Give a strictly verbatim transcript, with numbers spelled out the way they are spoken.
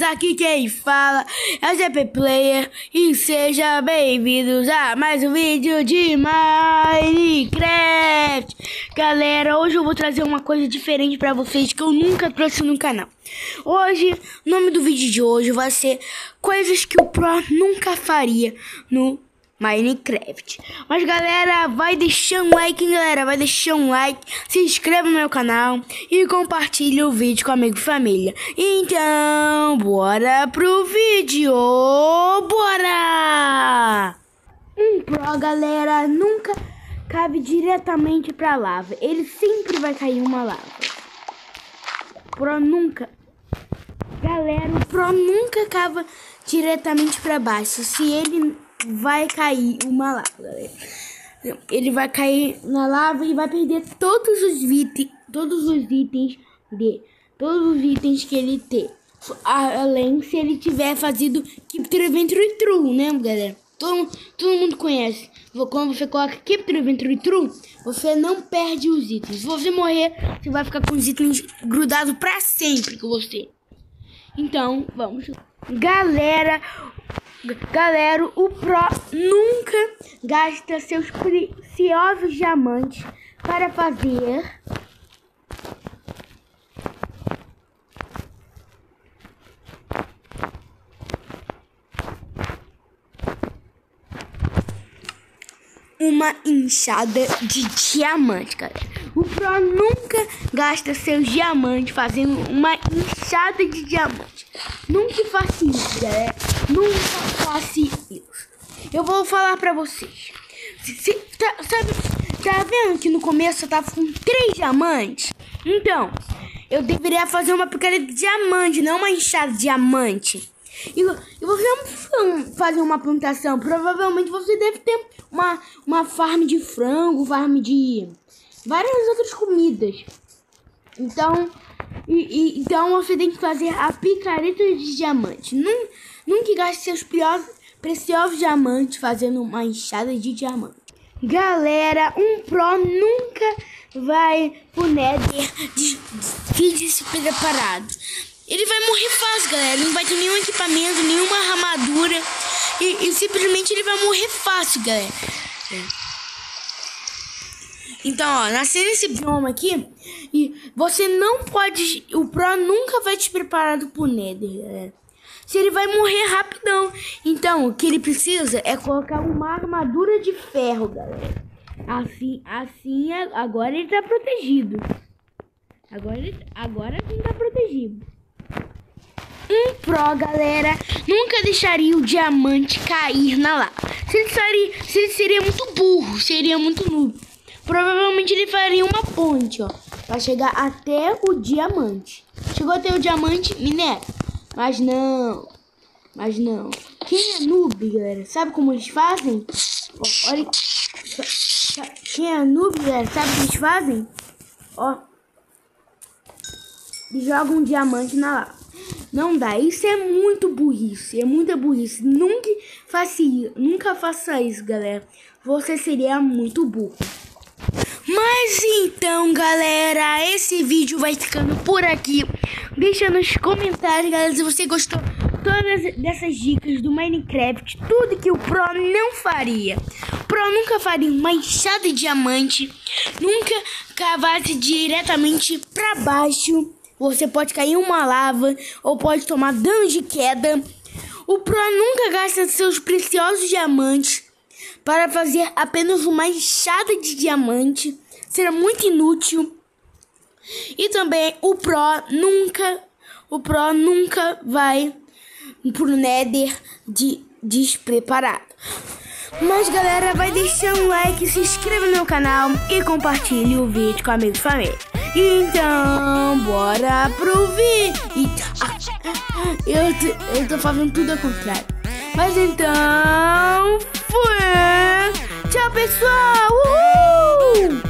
aqui quem fala é o G P Player e sejam bem-vindos a mais um vídeo de Minecraft. Galera, hoje eu vou trazer uma coisa diferente pra vocês que eu nunca trouxe no canal. Hoje, o nome do vídeo de hoje vai ser coisas que o Pro nunca faria no Minecraft. Mas galera, vai deixar um like, hein, galera, vai deixar um like, se inscreva no meu canal e compartilhe o vídeo com amigo e família. Então, bora pro vídeo, bora! Um Pro, galera, nunca cabe diretamente pra lava, ele sempre vai cair uma lava. Pro nunca, galera, o Pro nunca cava diretamente pra baixo, se ele vai cair uma lava, galera. Ele vai cair na lava e vai perder todos os itens, todos os itens de, todos os itens que ele tem. Além se ele tiver fazido Keep True True, né, galera? Todo, todo mundo conhece. Quando você coloca Keep True True, você não perde os itens. Se você morrer, você vai ficar com os itens grudados pra sempre com você. Então, vamos lá. Galera, Galera, o Pro nunca gasta seus preciosos diamantes para fazer uma enxada de diamante, galera. O Pro nunca gasta seus diamantes fazendo uma enxada de diamante. Nunca faça isso, galera. Nunca faça isso. Eu vou falar pra vocês. Se, se, tá, sabe, tá vendo que no começo eu tava com três diamantes? Então, eu deveria fazer uma picareta de diamante, não uma enxada de diamante. E, e você não fazer uma plantação. Provavelmente você deve ter uma, uma farm de frango, farm de várias outras comidas. Então, e, e, então você tem que fazer a picareta de diamante. Num, nunca gaste seus piores, preciosos diamantes fazendo uma enxada de diamante. Galera, um Pro nunca vai pro Nether se preparado. Ele vai morrer fácil, galera. Não vai ter nenhum equipamento, nenhuma armadura. E, e simplesmente ele vai morrer fácil, galera. É. Então, ó, nascer nesse bioma aqui, e você não pode, o Pro nunca vai te preparado pro Nether, galera. Se ele vai morrer rapidão. Então, o que ele precisa é colocar uma armadura de ferro, galera. Assim, assim, agora ele tá protegido. Agora, ele, agora ele tá protegido. Um Pro, galera, nunca deixaria o diamante cair na lava. Se ele, seria, se ele seria muito burro, seria muito noob. Provavelmente ele faria uma ponte, ó, pra chegar até o diamante. Chegou até o diamante, minera. Mas não, mas não. Quem é noob, galera, sabe como eles fazem? Ó, olha, quem é noob, galera, sabe o que eles fazem? Ó, eles jogam um diamante na lava. Não dá, isso é muito burrice, é muita burrice. Nunca faça isso, nunca faça isso, galera. Você seria muito burro. Mas então, galera, esse vídeo vai ficando por aqui. Deixa nos comentários, galera, se você gostou todas dessas dicas do Minecraft, tudo que o Pro não faria. O Pro nunca faria uma enxada de diamante, nunca cavasse diretamente para baixo. Você pode cair em uma lava ou pode tomar dano de queda. O Pro nunca gasta seus preciosos diamantes para fazer apenas uma enxada de diamante. Será muito inútil. E também o Pro nunca, o Pro nunca vai pro Nether de despreparado. Mas galera, vai deixar um like, se inscreva no meu canal e compartilhe o vídeo com amigos e família. Então, bora pro vídeo. Ah, eu, eu tô fazendo tudo ao contrário. Mas então, fui. Tchau, pessoal. Uhul!